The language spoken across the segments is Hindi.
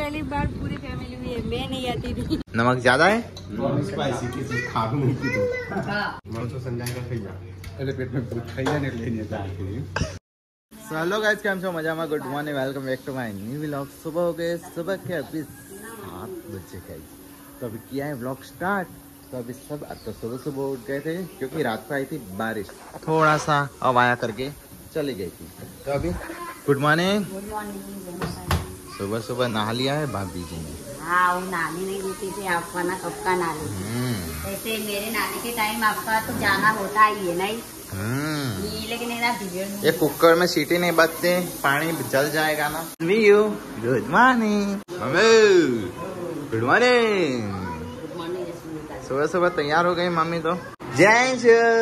पहली बार पूरी फैमिली में मैं नहीं आती थी। नमक ज्यादा है? स्पाइसी की चीज खा नहीं की तो मैं तो संजय का खैया એટલે પેટમાં ભૂત થઈ જાય ને એટલે એને ચાલતી। So hello guys, કેમ છો? મજામાં? Good morning, welcome back to my new vlog. सुबह हो गए, सुबह के अभी 7 बजे गाइस। तो अभी किया है व्लॉग स्टार्ट। तो अभी सब अब तो सुबह सुबह उठ गए थे क्योंकि रात को आई थी बारिश, थोड़ा सा हवाया करके चली गई थी। तो अभी गुड मॉर्निंग। Good morning. सुबह सुबह नहा लिया है भाभी जी ने। हाँ, वो नानी नहीं देती थी आपका ना, कब का नानी। ऐसे मेरे नानी के टाइम आपका तो जाना होता ही है नहीं। लेकिन ये कुकर में सीटी नहीं बजते, पानी जल जाएगा ना। वीयू गुड मॉर्निंग। Good morning. सुबह सुबह तैयार हो गई मम्मी तो। जय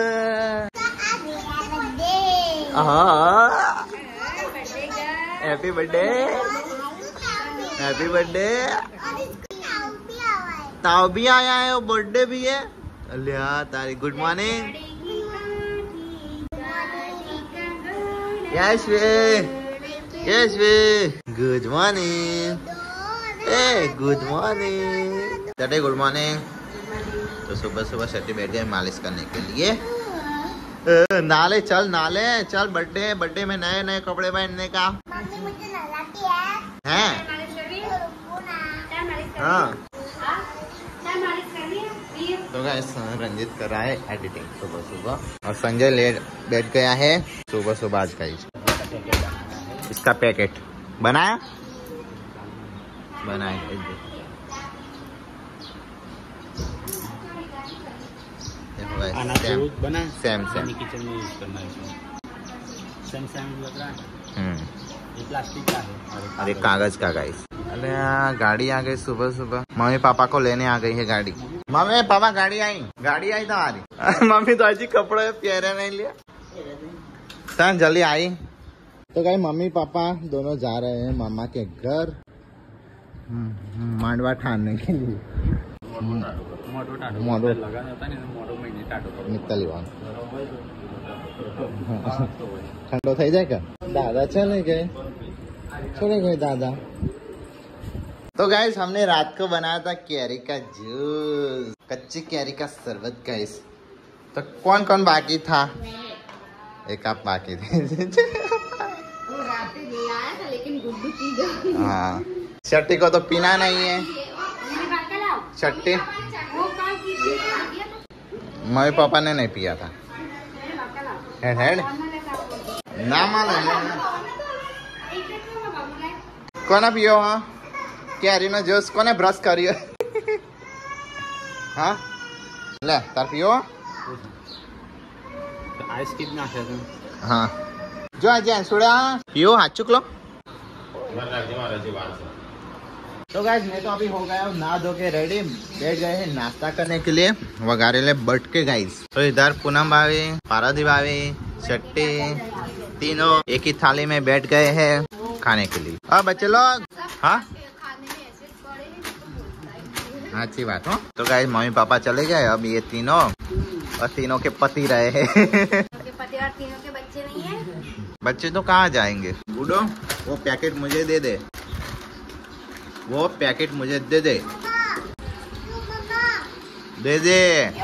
हैप्पी बर्थडे, हैप्पी बर्थडे। ताऊ भी आया है, वो बर्थडे भी है। अलिया तारी गुड मॉर्निंग। यस वे, यस वे गुड मॉर्निंग। ए गुड मॉर्निंग टटे, गुड मॉर्निंग। तो सुबह सुबह सटी बैठ गए मालिश करने के लिए। नाले चल, नाले चल, बर्थडे बर्थडे में नए नए कपड़े पहनने का है। हाँ तो गाइस रंजित कर रहा है एडिटिंग सुबह सुबह, और संजय लेट बैठ गया है सुबह सुबह। आज का इसका पैकेट बनाया सेम किचन में यूज करना है, सेम लग रहा है। ये प्लास्टिक का है और एक कागज का गाइस। अरे गाड़ी आ गई सुबह सुबह, मम्मी पापा को लेने आ गई है गाड़ी। मम्मी पापा गाड़ी आई तुम्हारी। मम्मी तो आज कपड़े प्यारे नहीं लिया, सन जल्दी आई। तो गाइस मम्मी पापा दोनों जा रहे हैं मामा के घर मांडवा ठाने के लिए। ठंडो थी जाए क्या? दादा चले गए दादा। तो गाइस हमने रात को बनाया था कैरी का जूस, कच्ची कैरी का शरबत गाइस। तो कौन कौन बाकी था? एक आप बाकी थे। हाँ, छट्टी को तो पीना नहीं है। छट्टी मम्मी पापा ने नहीं पिया था। हेड ना मालूम कोना पियो। हाँ कैरी नो जूस कोने ब्रश करियो। हाँ ले तार पियो। आइस किट ना है। हाँ जो आज सुड़ा पियो, हाथ चुक लो। तो गाइस मैं तो अभी हो गया हूँ नहा धो के रेडी, बैठ गए हैं नाश्ता करने के लिए वगारेले बट के गाइस। तो इधर पूनम भाभी, पारादी भाभी, चट्टी तीनों एक ही थाली में बैठ गए हैं खाने के लिए। और बच्चे लोग हाँ अच्छी बात हो। तो गाइस मम्मी पापा चले गए, अब ये तीनों और तीनों के पति रहे हैं। पति और तीनों के बच्चे नहीं है। बच्चे तो कहाँ जाएंगे? बूढ़ो वो पैकेट मुझे दे दे, वो पैकेट मुझे दे दे, दे दे।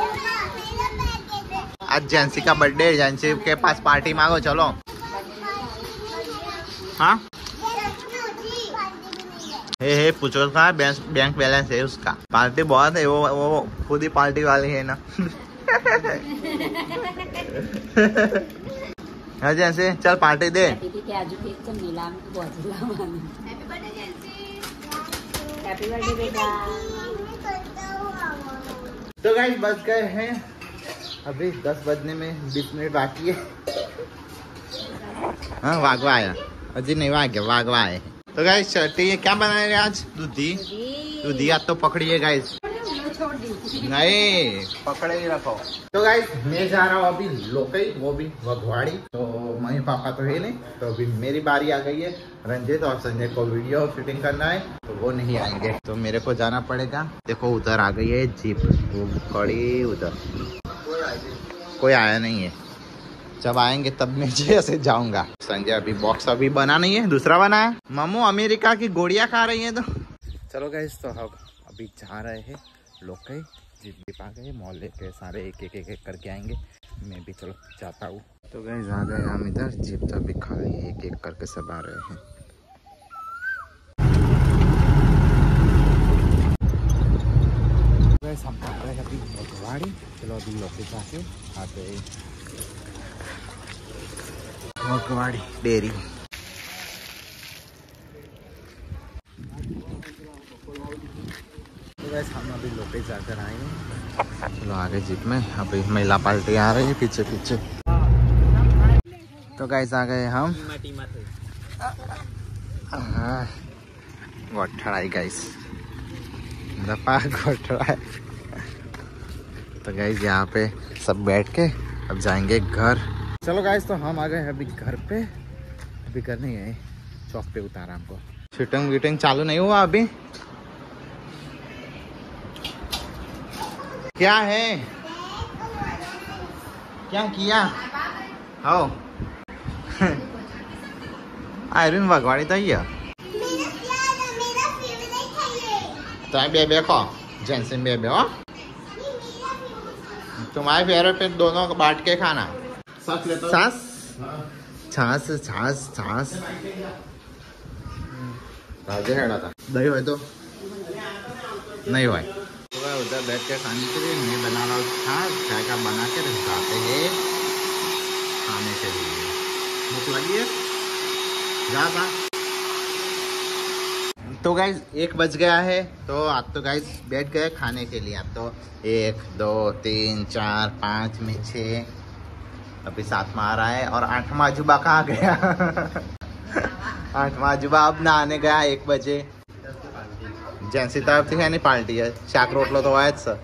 आज जेंसी का बर्थडे, जेंसी के पास पार्टी मांगो चलो। हाँ हे पूछो का बैंक बैलेंस है उसका। पार्टी बहुत है, वो खुद ही पार्टी वाली है ना। हाँ जैसे चल पार्टी दे। तो गाइस बच गए हैं अभी 10 बजने में 20 मिनट बाकी है। हाँ वागवा आया, अजी नहीं वाग वागवा आए। तो गाइस चलते क्या बनाएंगे आज? दूधी आज तो पकड़िए गाइस, नहीं पकड़े ही रखो। तो गाइस मैं जा रहा हूँ अभी लोकई, वो भी वघवाड़ी। तो मम्मी पापा तो है नहीं, तो अभी मेरी बारी आ गई है। रंजित और संजय को वीडियो शूटिंग करना है तो वो नहीं आएंगे, तो मेरे को जाना पड़ेगा। देखो उधर आ गई है जीप, वो खड़ी उधर, कोई आया नहीं है। जब आएंगे तब मैं जैसे जाऊंगा। संजय अभी बॉक्स अभी बना नहीं है, दूसरा बना है। मामू अमेरिका की गोलियां खा रही है तो चलो गाइस, तो हम अभी जा रहे हैं लोकल जीप भी आ गए, मोहल्ले के सारे एक एक करके आएंगे। मैं भी चलो जाता हूँ। तो गाइस आ गए हम इधर, जीप तो अभी खाली एक एक करके सब आ रहे हैं। गाइस हम आ रहे हैं अभी भगवाड़ी। चलो अभी लोकल जाके आते हैं भगवाड़ी डेयरी। हम अभी लोकल जाकर आए हैं। चलो आगे जीप में अभी महिला पार्टी आ रही है पीछे पीछे। तो गाइस आ गए हम गोठड़ाई गाइस, दफा गोठड़ाई। तो गाइस यहाँ पे सब बैठ के अब जाएंगे घर। चलो गाइस, तो हम आ गए अभी घर पे। अभी घर नहीं है, चौक पे उतारा हमको। शूटिंग वीटिंग चालू नहीं हुआ अभी। क्या है, क्या किया हो? आयरन भगवाड़ी तो ही है। तो बेबे को जेंसन बेबे हो, तुम्हारे फेवरेट पे दोनों को बांट के खाना। छाछ छाछ छाछ छाछ राजे हेड़ा था दही हो तो नहीं हुआ। उधर बैठ के खाने के लिए मैं बना रहा हूँ छाछ। चाय का बना के जाते हैं खाने के लिए। भूख लगी है ज़्यादा। तो गाइस 1 बज गया है, तो आज तो गाइस बैठ गए खाने के लिए। अब तो 1 2 3 4 5 में 6, अभी 7वां आ रहा है। और 8वां अजूबा कहाँ गया? 8वां अजूबा अब नहाने गया 1 बजे। जेंसी तरफ थी नहीं पार्टी है, शाक रोटलो तो आया सर।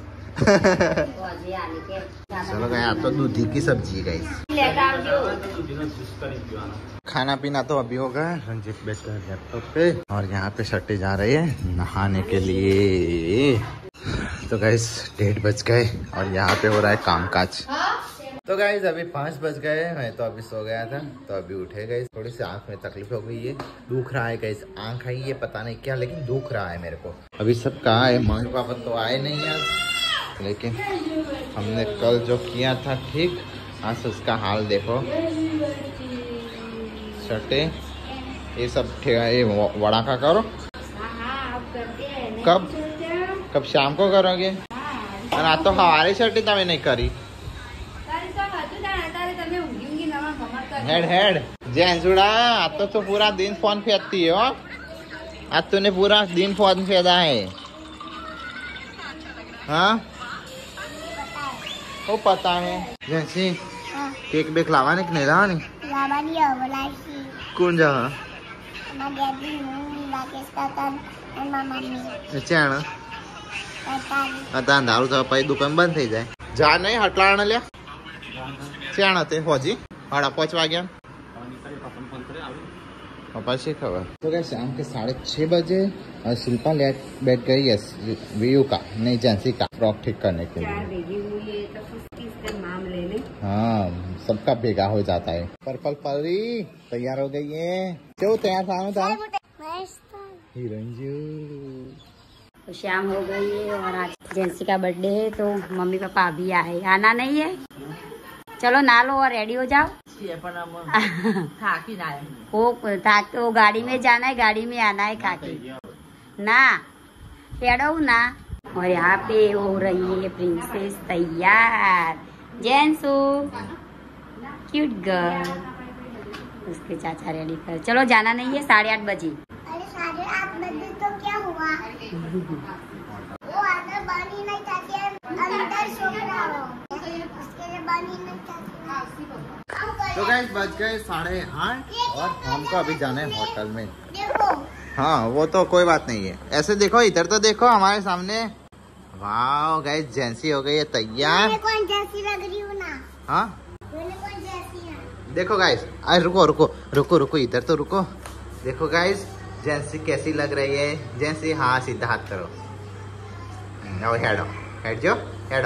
चलो गए, आप तो दूधी की सब्जी गई। खाना पीना तो अभी हो गया। रंजीत बैठ कर लैपटॉप पे और यहाँ पे शर्टी जा रही है नहाने के लिए। तो गाइस 1:30 बज गए और यहाँ पे हो रहा है कामकाज। तो गाइस अभी 5 बज गए। मैं तो अभी सो गया था, तो अभी उठे गए। थोड़ी सी आंख में तकलीफ हो गई है, दुख रहा है गाइस। आंख है ये पता नहीं क्या, लेकिन दुख रहा है मेरे को। अभी सब कहाँ है? मम्मी पापा तो आए नहीं आज, लेकिन हमने कल जो किया था ठीक, आज उसका हाल देखो। शर्टे ये सब ये वड़ा का करो। कब शाम को करोगे? और आज तो हमारी शर्टी तभी नहीं करी। हेड जेंसुड़ा आज तो पूरा दिन फोन फेंकती हो। आज तूने पूरा दिन फोन फेंका है। हाँ वो पता है। जैसी केक बेक लावा नहीं कि नहीं लावा नहीं? कौन जा दारू तो पाई दुकान बंद थी जाए। जा नहीं हटला लिया क्या थे फौजी 5:30 वाग्या पापा से खबर। तो क्या शाम के 6:30 बजे और शिल्पा बैठ गई है वीयू का नहीं जेंसी का फ्रॉक ठीक करने के लिए। हाँ सबका भेगा हो जाता है। पर्पल परी तैयार हो गई है। क्यों तैयार था हीरोइन तो शाम हो गई है और आज जेंसी का बर्थडे है, तो मम्मी पापा अभी आए। आना नहीं है? चलो ना लो और रेडी हो जाओ। वो गाड़ी में जाना है, गाड़ी में आना है खाके ना पेड़ो ना। और यहाँ पे हो रही है प्रिंसेस तैयार। जेंसू क्यूट गर्ल, उसके चाचा रेडी कर। चलो जाना नहीं है 8:30 बजे। अरे 8:30 बजे तो क्या हुआ? वो अंदर पानी नहीं चाहती है, अंदर सो रहा हो, उसके लिए पानी नहीं चाहती। तो गाइस बज गए 8:30 और हमको अभी जाना है होटल में। देखो हाँ वो तो कोई बात नहीं है। ऐसे देखो, इधर तो देखो हमारे सामने। वाह गाइस जेंसी हो गई है तैयार। कौन जैसी लग रही हूँ ना? हाँ कौन जैसी है? देखो गाइस, अरे रुको रुको रुको रुको, इधर तो रुको। देखो गाइस जेंसी कैसी लग रही है। जेंसी हाँ सीधा हाथ करो, हेड जो हेड।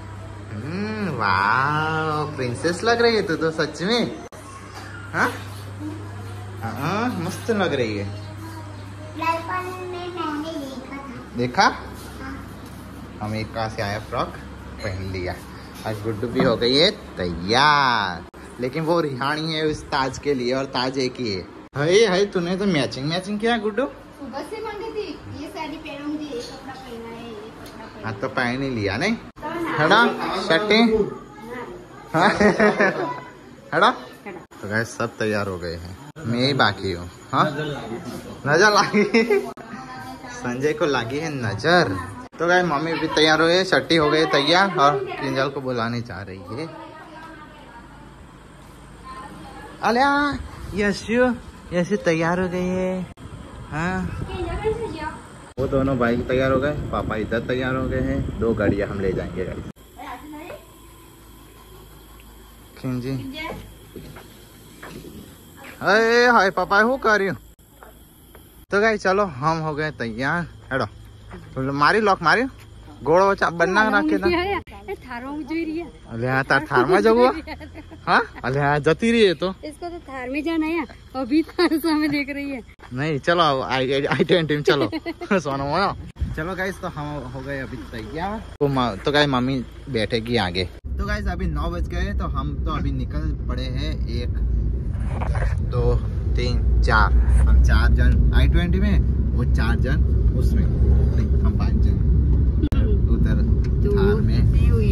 वाह प्रिंसेस लग रही है तू तो सच में। हाँ हाँ मस्त लग रही है। में मैंने देखा देखा, हम एक कहाँ से आया फ्रॉक पहन लिया। आज गुड्डू भी हो गई है तैयार, लेकिन वो रिहानी है उस ताज के लिए और ताज एक ही है। हाय तूने तो मैचिंग किया गुड्डू। सुबह से मांगी थी ये साड़ी पहनूंगी, ये कपड़ा पहना है, ये कपड़ा पहना हाँ तो पहन ही लिया नहीं। हड़ा शर्टे हड़ा। तो गाइस सब तैयार हो गए हैं, मैं ही बाकी हूँ। हाँ नजर लगी संजय को लगी है नजर। तो गाइस मम्मी भी तैयार हो गई, शर्टी हो गई तैयार और किंजल को बुलाने जा रही है। अलिया यशु तैयार हो गई है। हाँ वो दोनों बाइक तैयार हो गए, पापा इधर तैयार हो गए हैं। 2 गाड़ियां हम ले जाएंगे गाइस। जी अरे हाय पापा हो कर रही हूँ। तो गाइस चलो हम हो गए तैयार। हेडो तो मारी लॉक मारी गोड़ो बनना रखे ना अले तार थार में जगो। हाँ अले जती रही है तो इसको तो थार में जाना है, अभी थार सामने देख रही है। नहीं चलो आई टीम चलो सोनो मोनो। चलो गाइस तो हम हो गए अभी तैयार। तो गाइस मम्मी बैठेगी आगे। तो गाइस अभी 9 बज गए, तो हम तो अभी निकल पड़े हैं। 1 2 3 4 हम 4 जन I-20 में, वो 4 जन उसमें, नहीं हम 5 जन उधर थार में।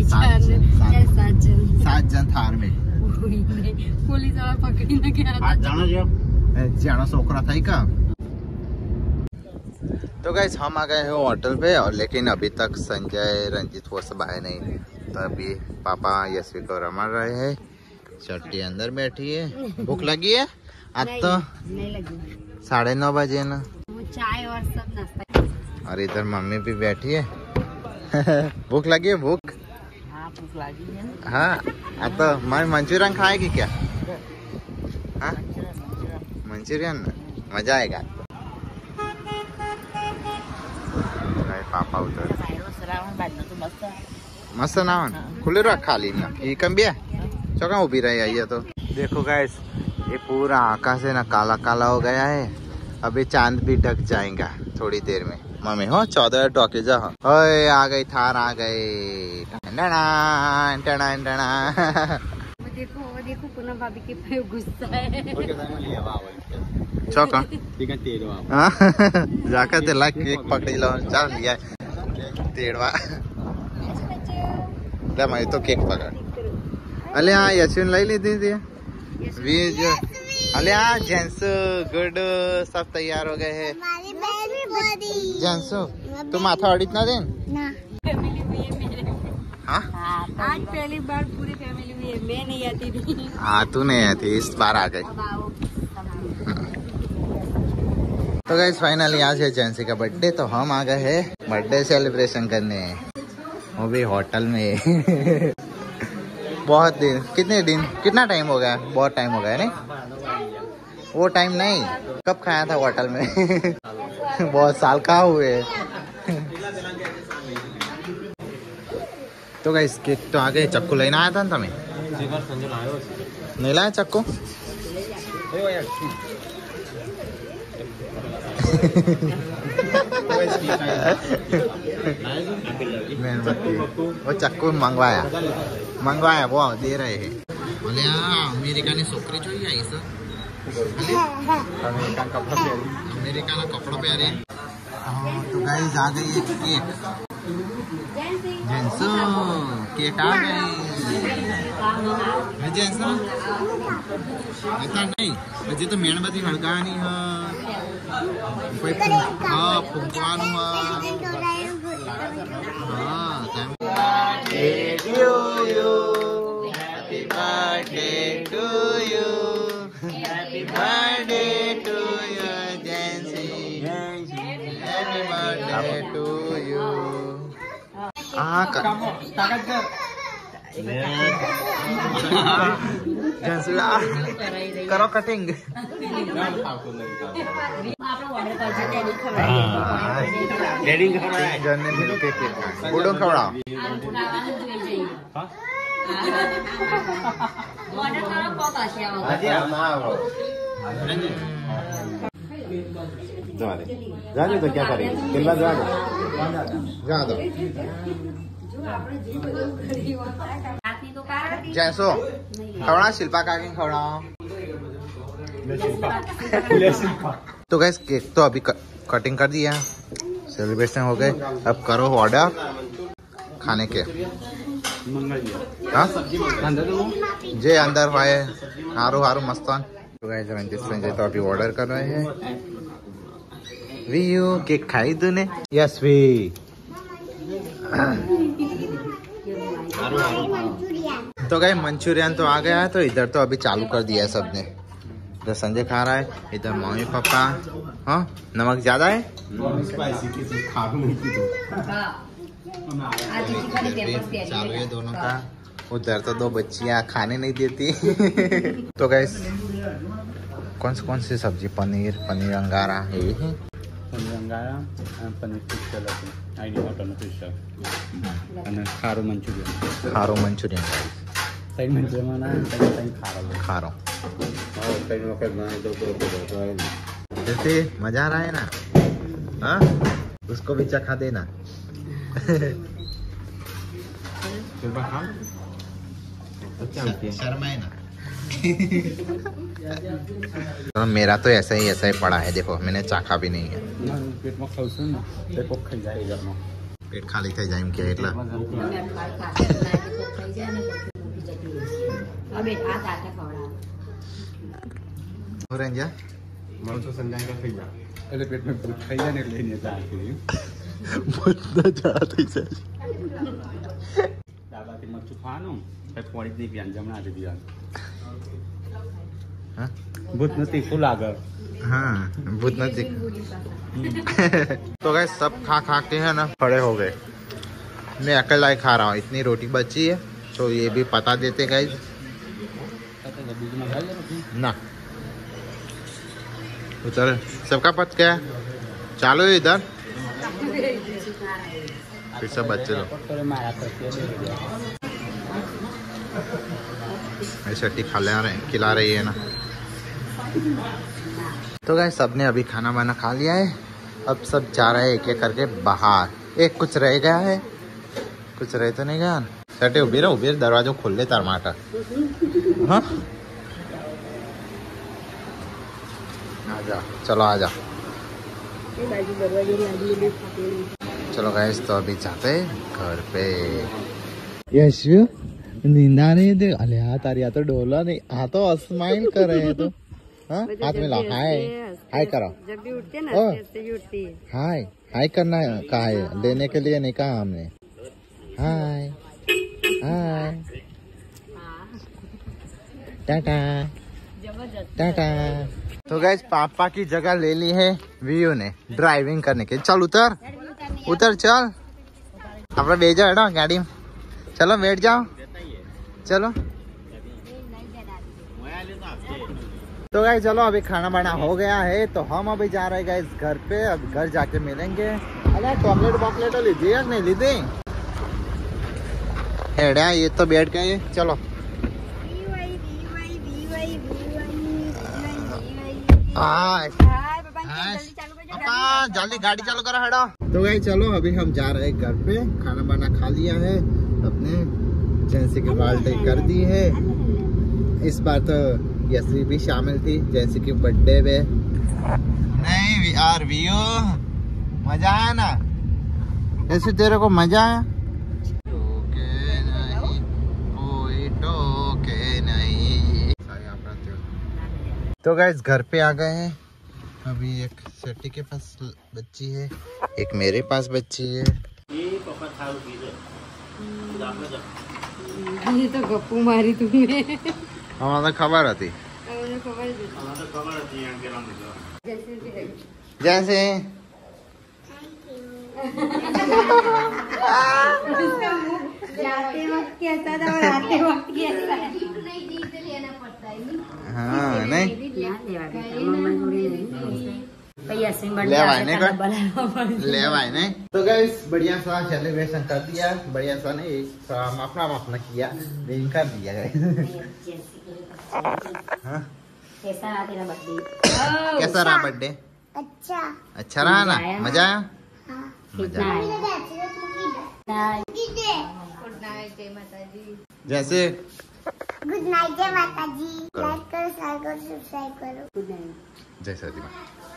7 जन थार में। पुलिस वाला पकड़ी ना क्या जाना सोकरा था ही का। तो गाइस हम आ गए हैं होटल पे, और लेकिन अभी तक संजय रंजीत वो सब आए नहीं। तो अभी पापा यशवी को रमा रहे हैं, चट्टी अंदर बैठी है। भूख लगी है आज तो नहीं लगी, 9:30 बजे ना। चाय और सब नाश्ता। और इधर मम्मी भी बैठी है भूख लगी है भूख। हाँ भूख लगी है। हाँ तो मैं मंचूरियन खाएगी क्या? हाँ मंचूरियन मजा आएगा। पापा उधर मस्त नावन खुले रख खाली ना ये कम भी है चौका उभी रही आई है। तो देखो गाइस ये पूरा आकाश है ना काला काला हो गया है। अभी चांद भी ढक जाएगा थोड़ी देर में। मम्मी हो 14 टॉके जा ओए आ गई थार आ गई। देखो पूनम भाभी के पे गुस्सा है। चौका जाकर ते लाइक केक पकड़ी लो चल लिया तेड़वा मैं तो केक पकड़। अले हाँ यशविन लाई लेती थी वीज। अले हाँ जेंस गुड सब तैयार हो गए हैं। जेंस तुम माथा अड़ित ना देन ना फैमिली हुई है मेरे। हाँ आज पहली बार पूरी फैमिली हुई है, मैं नहीं आती थी। हाँ तू नहीं आती, इस बार आ गई। तो गाइस फाइनली आज है जेंसी का बर्थडे, तो हम आ गए हैं बर्थडे सेलिब्रेशन करने, वो भी होटल में। बहुत दिन कितना टाइम हो गया? बहुत टाइम हो गया नहीं? वो टाइम नहीं कब खाया था होटल में बहुत साल का हुए। तो गाइस केक तो आ गए। चक्कू लेना आया था ना तुम्हें? नहीं लाया चक्कू? वो चक्कू मंगवाया वो दे रहे हैं। बोले अमेरिका ने छोकरी जो आई सर अमेरिका ना कपड़ा प्यारे। तो गाइस आ गई है केक। जेंसो केक आ गई। जेंसो ऐसा नहीं हजी तो मेणबत्ती हड़कानी है, कोई फुंकवानु happy birthday to you happy birthday to you जेंसी हैप्पी बर्थडे टू यू। करो कटिंग। गुडो खवड़ाओ। जा दो तो क्या करेंगे, किला जा दो, जा दो। जैसो खवड़ा शिल्पा काकी खवड़ा। तो गैस केक तो अभी कटिंग कर दिया, सेलिब्रेशन हो गए, अब करो ऑर्डर खाने के। हाँ जे अंदर है हारू हारू मस्तान। तो गैस संजय तो अभी ऑर्डर कर रहे हैं। वीयू केक खाई तूने? यस वी। तो गए मंचूरियन तो आ गया है, तो इधर तो अभी चालू कर दिया है सबने। इधर संजय खा रहा है, इधर मम्मी पापा। हाँ नमक ज्यादा है, चालू है दोनों का। उधर तो दो बच्चियां खाने नहीं देती। तो गैस कौन सी सब्जी? पनीर अंगारा यही है। पनीर अंगारा, पनीर टिक्का, आईडी मटन फिश, खारो मंचूरियन। खारो मंचूरियन तैन मंचूरियन माना तैन खारो। और तैन वक्त ना तो जैसे मजा आ रहा है ना, हाँ उसको भी चखा देना। शर्माए ना। तो मेरा तो ऐसा ही पड़ा है, देखो मैंने चाखा भी नहीं है। पेट में खाऊं ना पेट को खाई जाएगा ना, पेट खाली થઈ જાય એમ કે એટલા। હવે આ તાતા ખવડાવ ઓરેન્જ मन तो संजय का खाई जा એટલે પેટ में भूत खाई जाने लेने जाती ભૂત ન જા થઈ જાય। દાદાથી મચ્છું ખાવાનું એ પોળી દી વ્યાન જમણા દે દિયા हाँ ભૂત નથી ફૂલ આગળ। हाँ भूत नहीं। तो गाइस सब खा के है ना खड़े हो गए, मैं अकेला ही खा रहा हूँ। इतनी रोटी बची है तो ये भी पता देते गाइस ना। उधर सबका पच गया, चालो इधर फिर सब बच्चे लोग ऐसे खिला रही है ना। तो गाइस सबने अभी खाना वाना खा लिया है, अब सब जा रहे हैं एक एक करके बाहर। एक कुछ रह गया है, कुछ रह तो नहीं गया। सटे उबेर दरवाजो खोल ले टमाटर। हाँ आजा, चलो आजा। चलो गाइस तो अभी जाते घर पे। यश नींदा नहीं दे, अरे हाँ तारी तो डोला नहीं, हाँ तो स्माइल कर रहे हैं। तो हाँ हाथ में लाओ, हाय करो। जब भी उठते ना ऐसे ही उठती है। हाय करना कहा है, देने के लिए नहीं कहा हमने। हाय टाटा टाटा। तो गाइस पापा की जगह ले ली है वीयू ने ड्राइविंग करने के। चल उतर चल, अपना भेजा है ना गाड़ी में, चलो बैठ जाओ चलो। तो गाइस चलो अभी खाना बना हो गया है, तो हम अभी जा रहे हैं गाइस घर पे। अब घर जाके मिलेंगे। अरे चॉकलेट लीजिए, नहीं लीजिए हेड़ा, ये तो बैठ गए। चलो पापा जल्दी गाड़ी चालू करो हेड़ा। तो गाइस चलो अभी हम जा रहे हैं घर पे। खाना वाना खा लिया है, अपने जैसे की बाल्टी कर दी है। इस बार तो यशवी भी शामिल थी, जैसे कि बर्थडे पे। नहीं यार वीयू मजा आया ना, ऐसे तेरे को मजा आया? टोके नहीं कोई टोके नहीं। तो गाइस घर पे आ गए हैं। अभी एक सेठी के पास बच्ची है, एक मेरे पास बच्ची है। ये तो गप्पू मारी तुमने। हमारा खबर थी जैसे जाते वक्त कैसा था और आते वक्त कैसा है। हाँ नहीं ले नहीं। तो गाइस बढ़िया सा सेलिब्रेशन कर दिया, बढ़िया सा नहीं अपना किया, लेकिन कर दिया गाइस। कैसा रहा तेरा बर्थडे? कैसा रहा बर्थडे? अच्छा अच्छा रहा ना? मजा आया? हाँ मजा कितना आया। आया? जैसे गुड नाइट जय माता जी। लाइक करो, शेयर करो, सब्सक्राइब करो। Good night. जय सती माँ।